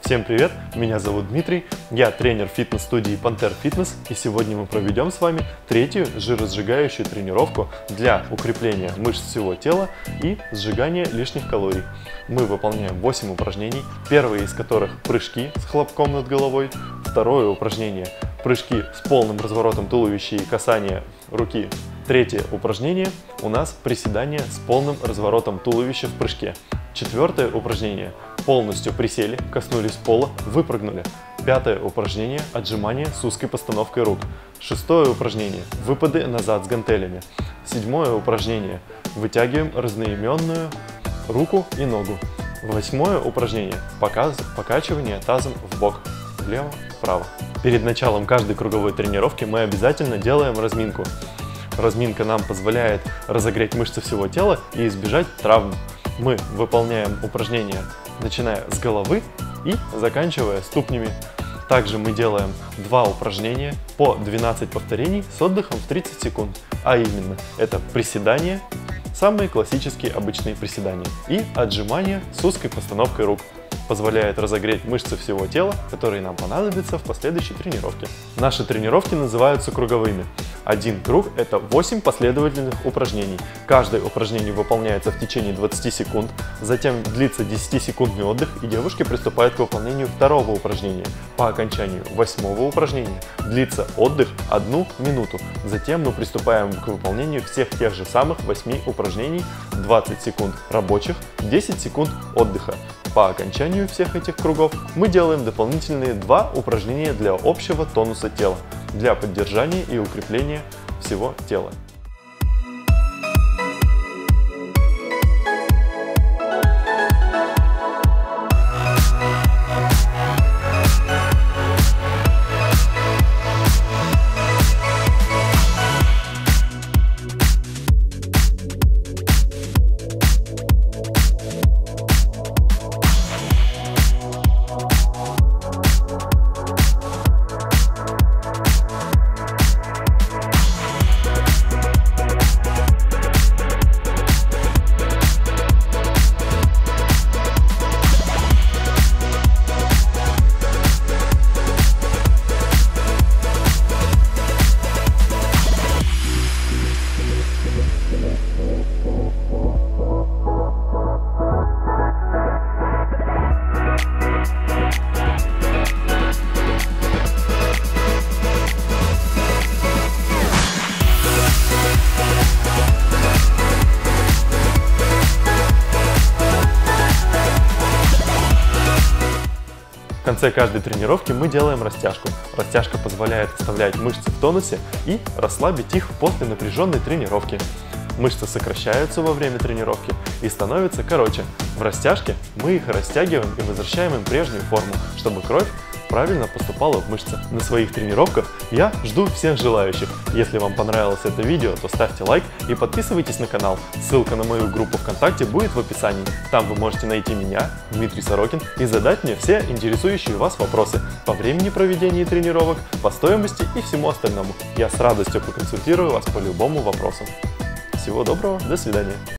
Всем привет, меня зовут Дмитрий, я тренер фитнес-студии Panther Fitness, и сегодня мы проведем с вами третью жиросжигающую тренировку для укрепления мышц всего тела и сжигания лишних калорий. Мы выполняем 8 упражнений, первое из которых прыжки с хлопком над головой, второе упражнение прыжки с полным разворотом туловища и касание руки. Третье упражнение у нас приседание с полным разворотом туловища в прыжке. Четвертое упражнение полностью присели, коснулись пола, выпрыгнули. Пятое упражнение отжимания с узкой постановкой рук. Шестое упражнение выпады назад с гантелями. Седьмое упражнение вытягиваем разноименную руку и ногу. Восьмое упражнение покачивание тазом в бок, влево, вправо. Перед началом каждой круговой тренировки мы обязательно делаем разминку. Разминка нам позволяет разогреть мышцы всего тела и избежать травм. Мы выполняем упражнения, начиная с головы и заканчивая ступнями. Также мы делаем 2 упражнения по 12 повторений с отдыхом в 30 секунд. А именно, это приседания, самые классические обычные приседания, и отжимания с узкой постановкой рук. Позволяет разогреть мышцы всего тела, которые нам понадобятся в последующей тренировке. Наши тренировки называются круговыми. Один круг – это 8 последовательных упражнений. Каждое упражнение выполняется в течение 20 секунд, затем длится 10-секундный отдых, и девушки приступают к выполнению второго упражнения. По окончанию 8-го упражнения длится отдых 1 минуту. Затем мы приступаем к выполнению всех тех же самых 8 упражнений, 20 секунд рабочих, 10 секунд отдыха. По окончанию всех этих кругов мы делаем дополнительные 2 упражнения для общего тонуса тела, для поддержания и укрепления всего тела. В конце каждой тренировки мы делаем растяжку. Растяжка позволяет оставлять мышцы в тонусе и расслабить их после напряженной тренировки. Мышцы сокращаются во время тренировки и становятся короче. В растяжке мы их растягиваем и возвращаем им прежнюю форму, чтобы кровь правильно поступала в мышцы. На своих тренировках я жду всех желающих. Если вам понравилось это видео, то ставьте лайк и подписывайтесь на канал. Ссылка на мою группу ВКонтакте будет в описании. Там вы можете найти меня, Дмитрий Сорокин, и задать мне все интересующие вас вопросы по времени проведения тренировок, по стоимости и всему остальному. Я с радостью проконсультирую вас по любому вопросу. Всего доброго, до свидания.